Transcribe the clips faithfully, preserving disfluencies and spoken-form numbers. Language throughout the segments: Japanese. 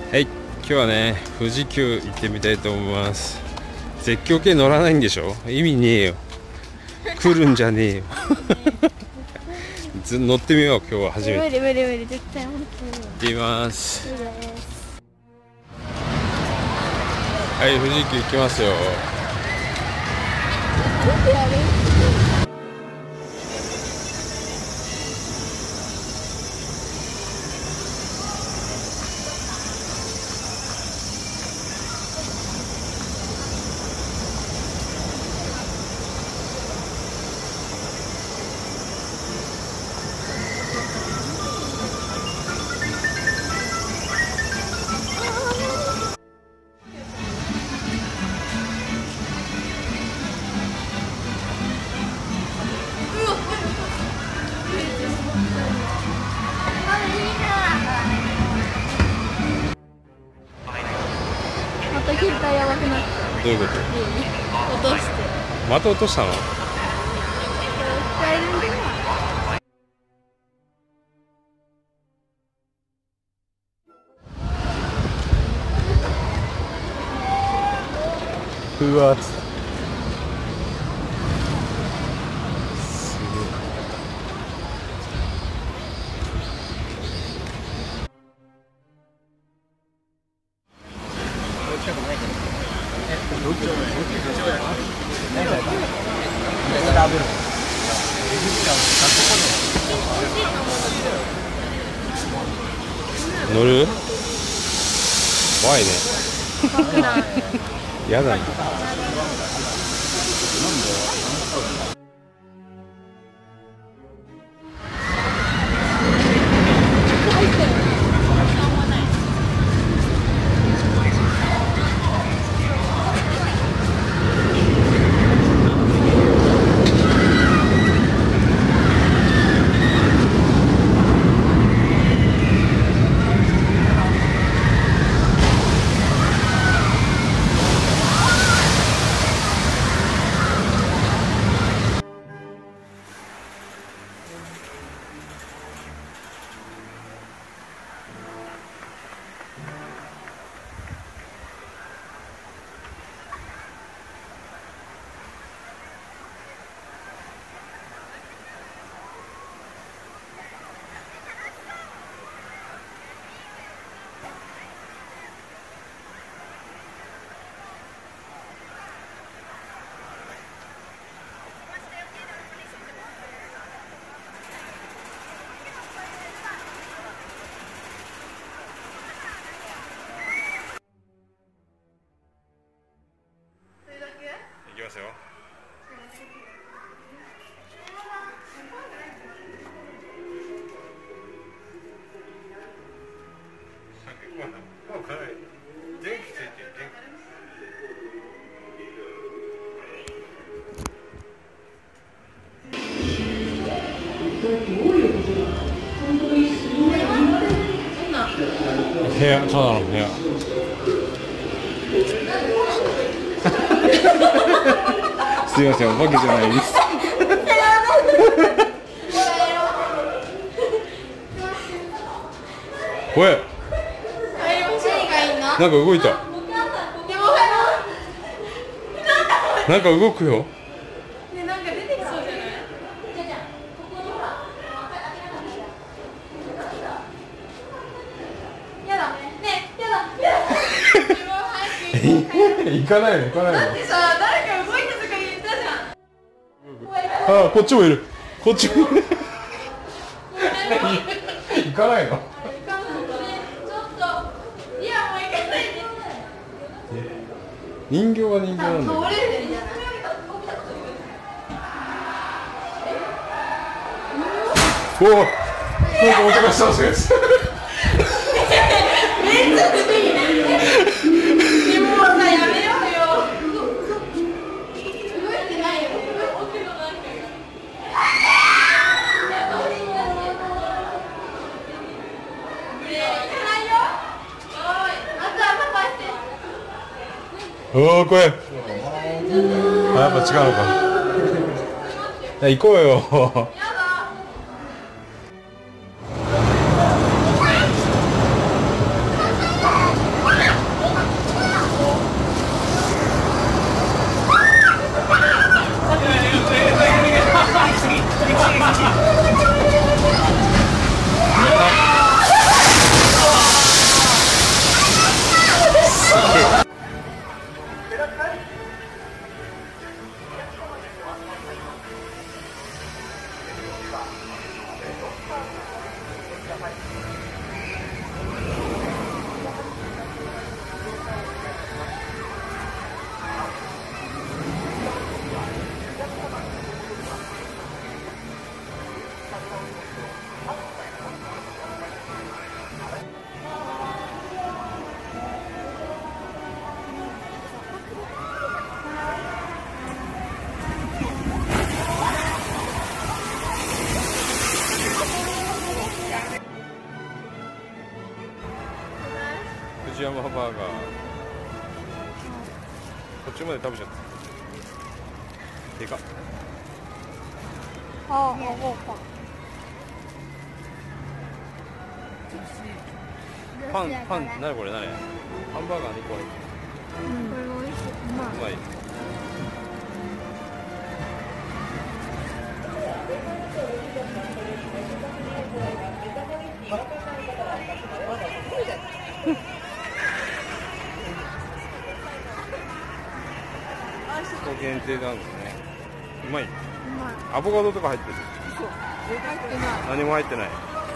はい、今日はね富士急行ってみたいと思います。絶叫系乗らないんでしょ、意味ねえよ、来るんじゃねえよず乗ってみよう、今日は初めて。 無理無理無理、絶対本当に行ってみます。 無理です。 はい、富士急行きますよ。 また切ったやばくなった。 どういうこと？ 落として。 また落としたの？ 使えるんじゃない？ うわっ、乗る？怖いね。やだね。行きますよ。もうかなり電気ついてる。部屋、ただの部屋。すいません、お化けじゃないです。これなんか動いた。なんか動くよ。 なんか出てきそうじゃない？やだね、やだ。 行かないの、行かないの。 だってさ、誰か動いたとか言ったじゃん。 ああ、こっちもいる。こっちもいる。行かないの。 ちょっと、いやもう行かないで。 人形は人形なんだよ。 倒れるんじゃない？ おお、なんか音がしたんです。 めっちゃ出ていいね。でもさ、やめようよ。動いてないよ。奥のなんかが。 おお、これ。あ、やっぱ違うのか。行こうよ。 富士山バーガー、こっちまで食べちゃった。でかっ。 ああ、こうか。 パン、パン、なにこれ、なにハンバーガーにこ入ってうん、これも美味しい。うまい。 る。うまい。ここ限定なんですね。うまい。 うまい。 アボカドとか入ってる。 入ってない。 何も入ってない。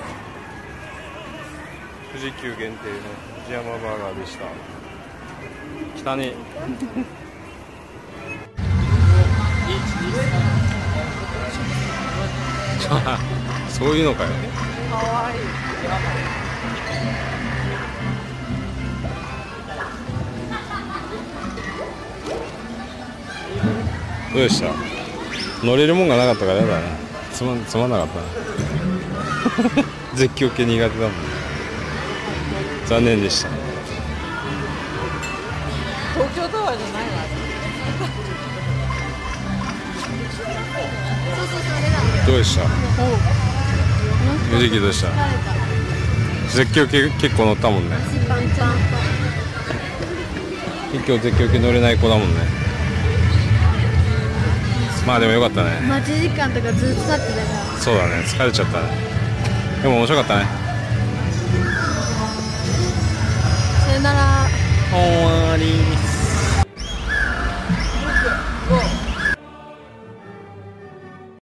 富士急限定の富士山バーガーでした。汚ね。そういうのかよ。 かわいい。 どうでした？乗れるもんがなかったからやだね。つまん、つまんなかったな。絶叫系苦手だもんね。残念でした。 東京タワーじゃないわ。そうそうそう、あれだ。 どうでした？藤木どうした？絶叫系結構乗ったもんね。 パンパン。 結局絶叫系乗れない子だもんね。まあでもよかったね。 待ち時間とかずっと立ってたから。 そうだね、疲れちゃったね。でも面白かったね。 さよなら。 終わり。